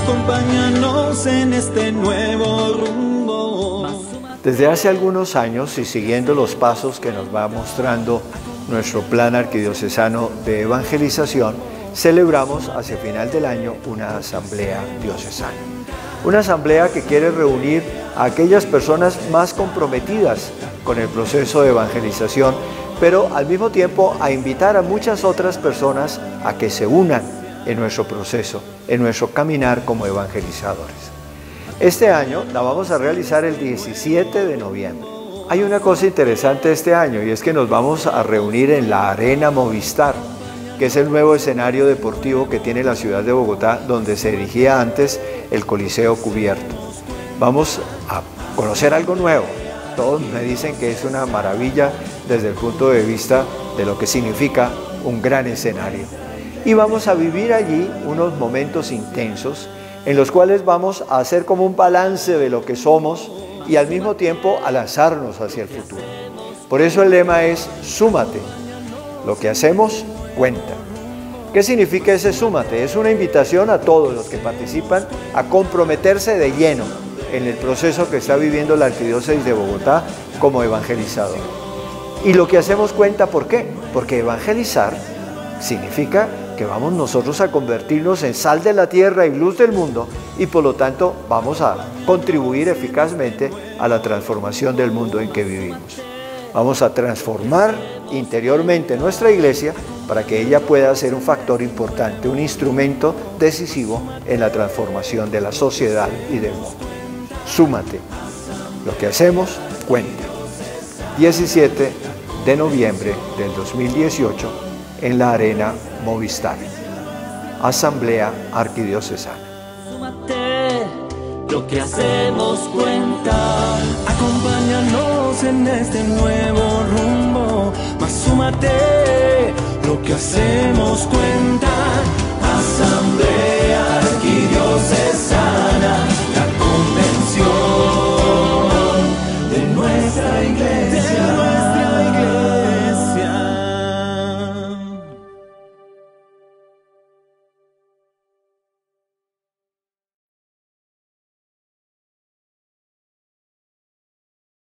Acompáñanos en este nuevo rumbo. Desde hace algunos años y siguiendo los pasos que nos va mostrando nuestro plan arquidiocesano de evangelización, celebramos hacia final del año una asamblea diocesana. Una asamblea que quiere reunir a aquellas personas más comprometidas con el proceso de evangelización, pero al mismo tiempo a invitar a muchas otras personas a que se unan en nuestro proceso, en nuestro caminar como evangelizadores. Este año la vamos a realizar el 17 de noviembre. Hay una cosa interesante este año y es que nos vamos a reunir en la Arena Movistar, que es el nuevo escenario deportivo que tiene la ciudad de Bogotá, donde se erigía antes el Coliseo Cubierto. Vamos a conocer algo nuevo. Todos me dicen que es una maravilla desde el punto de vista de lo que significa un gran escenario. Y vamos a vivir allí unos momentos intensos en los cuales vamos a hacer como un balance de lo que somos y al mismo tiempo a lanzarnos hacia el futuro. Por eso el lema es súmate. Lo que hacemos cuenta. ¿Qué significa ese súmate? Es una invitación a todos los que participan a comprometerse de lleno en el proceso que está viviendo la Arquidiócesis de Bogotá como evangelizador. Y lo que hacemos cuenta, ¿por qué? Porque evangelizar significa que vamos nosotros a convertirnos en sal de la tierra y luz del mundo y por lo tanto vamos a contribuir eficazmente a la transformación del mundo en que vivimos. Vamos a transformar interiormente nuestra iglesia para que ella pueda ser un factor importante, un instrumento decisivo en la transformación de la sociedad y del mundo. Súmate. Lo que hacemos cuenta. 17 de noviembre del 2018 en la Arena Movistar. Asamblea Arquidiocesana. Súmate, lo que hacemos cuenta. Acompáñanos en este nuevo rumbo. Más súmate, lo que hacemos cuenta. Asamblea Arquidiocesana.